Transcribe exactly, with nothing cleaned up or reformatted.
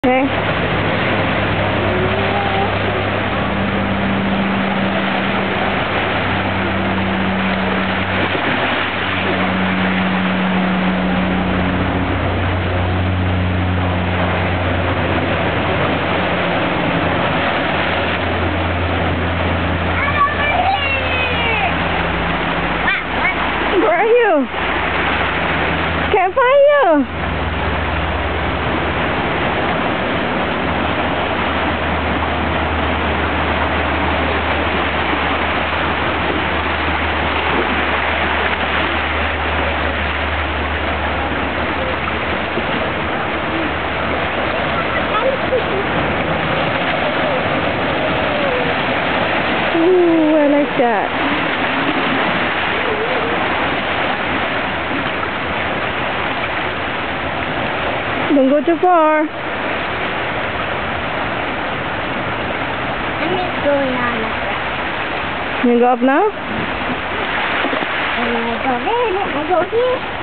Okay. Where are you? Can't find you. Ooh, I like that. Don't go too far. I'm just going on up. You go up now? And I go there, and I go here.